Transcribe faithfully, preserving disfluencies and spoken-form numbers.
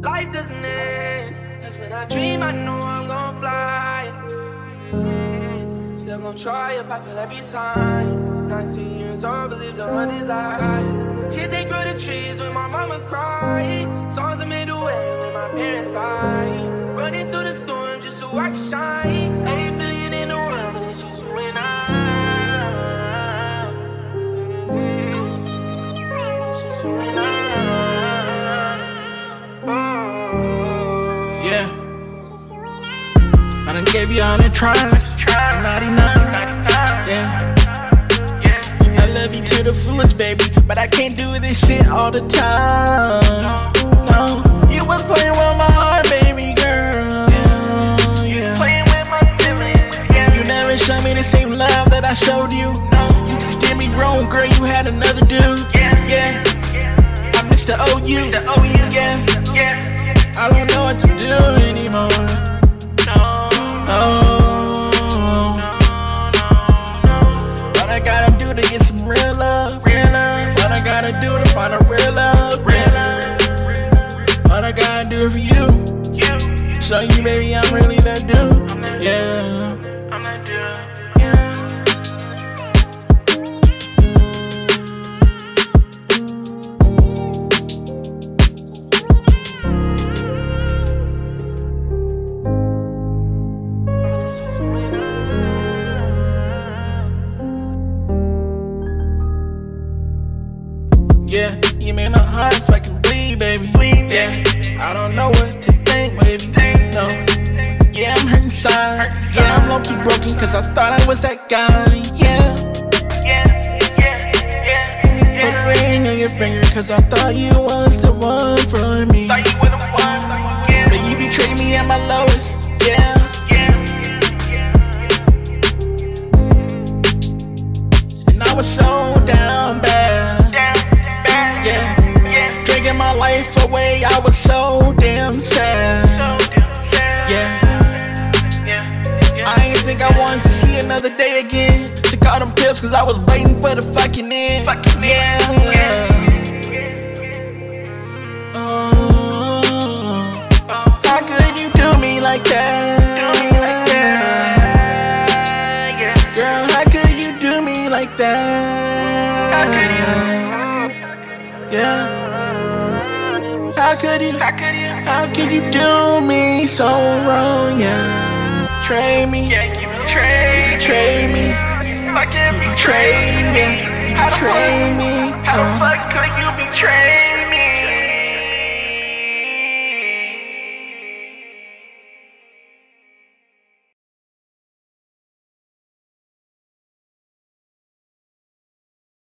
life doesn't end. Cause when I dream, I know I'm gonna fly. Mm-hmm. Still gonna try if I fail every time. nineteen years old, believed a hundred lies. Tears they grow the trees when my mama cry. Songs are made away when my parents fight. Running through the storm just so I can shine. Eight billion in the world, but it's just you and I. Mm-hmm. It's just you and I. Oh. Yeah. I done gave you a hundred tries. ninety-nine. Yeah. I love you to the fullest, baby, but I can't do this shit all the time. No, you was playing with my heart, baby girl. Yeah. Playing with my feelings, yeah. You never showed me the same love that I showed you. You just did me wrong, girl. You had another dude. Yeah. I'm Mister O U. Yeah. I don't know what to do anymore. No. What I gotta do to get some real love? What I gotta do to find a real love? What I gotta do for you? Show you, baby, I'm really that dude. Yeah. I'm that dude. Yeah, you made my heart fucking bleed, baby. Yeah, I don't know what to think, baby. No, yeah, I'm hurt inside. Yeah, I'm low-key broken cause I thought I was that guy. Yeah, put a ring on your finger cause I thought you was the one for me. But you betrayed me at my lowest. Yeah. And I was so down bad. My life away, I was so damn sad. Yeah, I ain't think I wanted to see another day again. Took all them pills cause I was waiting for the fucking end. Yeah. Oh, how could you do me like that? Girl, how could you do me like that? Yeah. How could you, how could you, how could you do me so wrong, yeah? Betray me, yeah, you betray, betray me, fucking betray me, yeah, betray me. How the fuck could you betray